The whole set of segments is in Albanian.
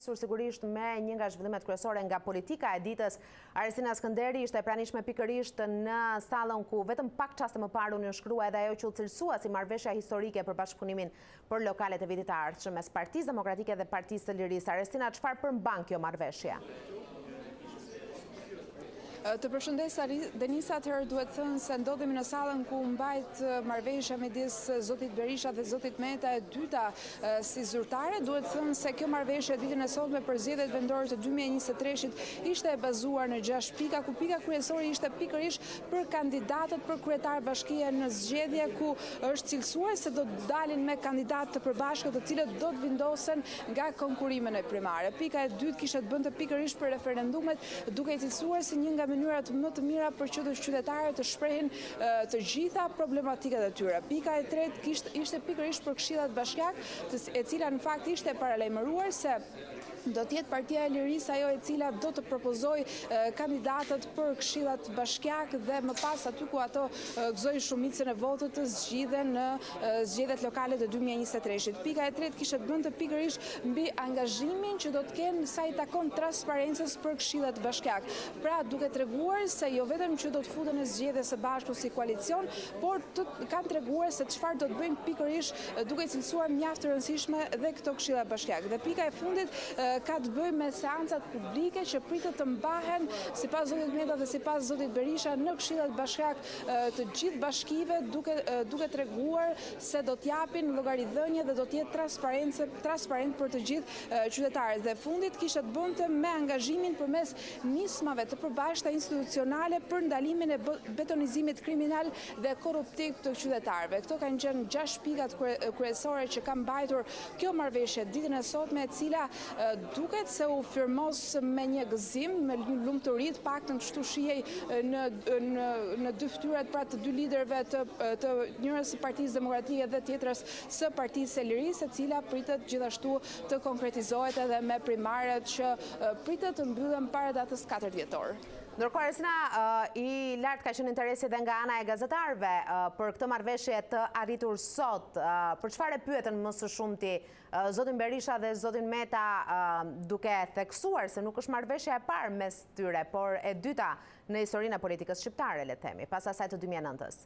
Sigurisht me një nga zhvillimet kryesore nga politika e ditës, Aristina Skënderi ishte e pranishme pikërisht në sallën ku vetëm pak çaste më parë unë shkrua edhe ajo që u cilësua si marrëveshja historike për bashkëpunimin për lokalet e vitit të ardhshëm mes Partisë Demokratike dhe Partisë së Lirisë. Aristina, çfarë përmban kjo marrëveshje? Të përshëndes Denisa, atëherë duhet thënë se ndodhemi në sallën ku mbajt marrëveshja midis zotit Berisha dhe zotit Meta e dyta si zyrtare. Duhet thënë se kjo marrëveshje ditën e sotme për zgjedhjet vendore të 2023-shit ishte e bazuar në 6 pika, ku pika kryesore ishte pikërisht për kandidatët për kryetar bashkie në zgjedhje, ku është cilësuar se do të dalin me kandidatë të përbashkët, të cilët do të vendosen nga konkurimet e primare. Pika e dytë kishte të bënte pikërisht për referendumet, duke i cilësuar si një nga mënyrat më të mira për që qytetarët të shprehin të gjitha problematikat e tyre. Pika e tretë ishte pikërisht për këshillat bashkiake, e cila në fakt ishte paralajmëruar se do t'jetë Partia e Lirisë ajo e cila do të propozoj kandidatët për këshillat bashkiake dhe më pas aty ku ato gëzojnë shumicën e votët të zgjidhen në zgjedhjet lokale të 2023-shit. Pika e tretë kishte të bënte pikërisht mbi angazhimin që do të kenë sa i takon transparencës për këshillat bashkiake. Pra duke treguar se jo vetëm që do të futen në zgjedhje së bashku si koalicion, por kanë treguar se çfarë do të bëjnë pikërisht duke cilësuar mjaft të rëndësishme dhe këto këshilla bashkiake. Dhe pika e fundit ka të bëjë me seancat publike që pritet të mbahen sipas zotit Meta dhe sipas zotit Berisha në këshillat bashkiake të gjithë bashkive, duke treguar se do t'japin llogaridhënie dhe do të jetë transparent për të gjithë qytetarët. Dhe fundit kishte të bënte me angazhimin përmes nismave të përbashkëta institucionale për ndalimin e betonizimit kriminal dhe korruptiv të qytetarëve. Këto kanë qenë 6 pikat kryesore që ka mbajtur kjo marrëveshje ditën e sotme, e cila duket se u firmos me një gëzim, me një lumturi, të paktën kështu shihej në dy fytyrat pra të dy liderëve të njërës së Partisë Demokratike dhe tjetrës së Partisë së Lirisë, e cila pritet gjithashtu të konkretizohet edhe me primaret që pritet të mbyllen para datës 4 dhjetor. Ndërkohë, Aristina, i lartë ka qenë interesi dhe nga ana e gazetarëve për këtë marrëveshje të arritur sot. Për çfarë pyetën më së shumti zotin Berisha dhe zotin Meta, duke theksuar se nuk është marrëveshja e parë mes tyre, por e dyta në historinë e politikës shqiptare, le të themi, pas asaj të 2009-s.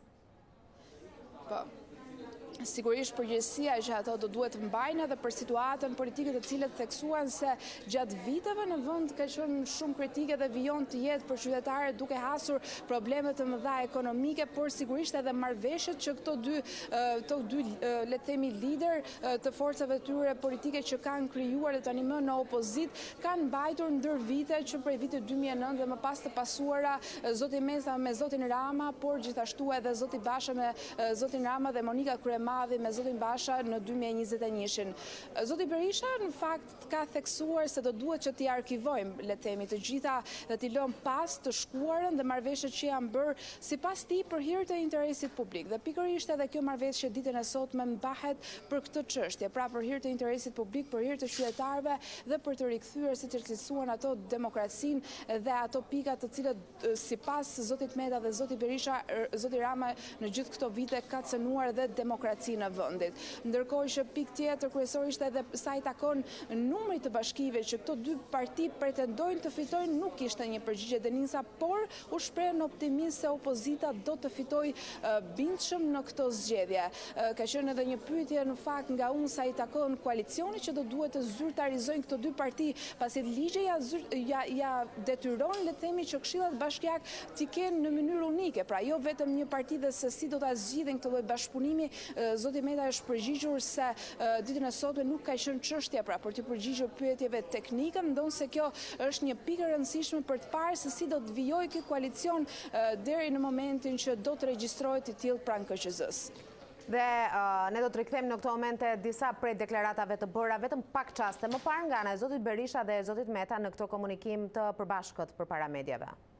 Po. Sigurisht përgjegjësia që ato do duhet mbajnë edhe për situatën politike të cilët theksuan se gjatë viteve në vend ka qenë shumë kritike dhe vijon të jetë për qytetarët duke hasur probleme të mëdha ekonomike, por sigurisht edhe marrëveshjet që këto dy le të themi lider të forcave tyre politike që kanë krijuar dhe tani më në opozit kanë mbajtur ndër vite, që prej vitit 2009 dhe më pas të pasuara zoti Meta me zotin Rama, por gjithashtu edhe zoti Basha me zotin Rama dhe Monika Kryema me zotin Basha në 2021-shin. Zoti Berisha në fakt ka theksuar se do duhet që t'i arkivojmë, le të themi, të gjitha dhe t'i lëm pas të shkuarën dhe marrëveshjet që janë bërë sipas tij për hir të interesit publik. Dhe pikërisht edhe kjo marrëveshje ditën e sotme mbahet për këtë çështje, pra për hir të interesit publik, për hir të qytetarëve dhe për të rikthyer siç e cilësuan ato demokracinë dhe ato pika të cilët sipas zotit Meta dhe zotit Berisha, zoti Rama në gjithë këto vite ka cënuar dhe demokraci në vendit. Ndërkohë që pikë tjetër kryesor ishte edhe sa i takon numrit të bashkive që këto dy parti pretendojnë të fitojnë, nuk ishte një përgjigje Denisa, por u shpreh në optimizëm se opozita do të fitojë bindshëm në këto zgjedhje. Ka qenë edhe një pyetje në fakt nga unë sa i takon koalicionit që do duhet të zyrtarizojnë këto dy parti, pasi ligji ja detyron, le të themi, që këshillat bashkiake t'i kenë në mënyrë unike, pra jo vetëm një parti dhe se si do ta zgjidhin këtë lloj bashkëpunimi. Zoti Meta është përgjigjur se ditën e sotme nuk ka qenë çështja pra për të përgjigjur pyetjeve teknike, ndonse kjo është një pikë e rëndësishme për të parë se si do të vijojë ky koalicion deri në momentin që do të regjistrohet i tillë pranë KQZ-s. Dhe ne do të rikthejmë në këto momente disa prej deklaratave të bëra vetëm pak çaste më parë nga ana e zotit Berisha dhe zotit Meta në këto komunikim të përbashkët përpara mediave.